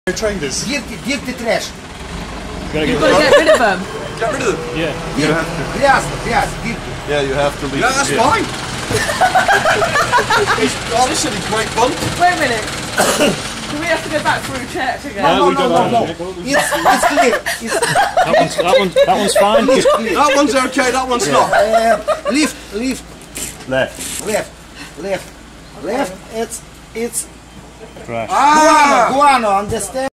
Trainers. Give the trash. You've got to get rid of them. Get rid of them? Yeah. You have to. Yes, give it. Yeah, you have to leave. Yeah, that's fine. This should be great fun. Wait a minute. Do we have to go back through church again? No. It's clear. That one's fine. That one's okay, that one's not. Left. It's Trash. guano, understand?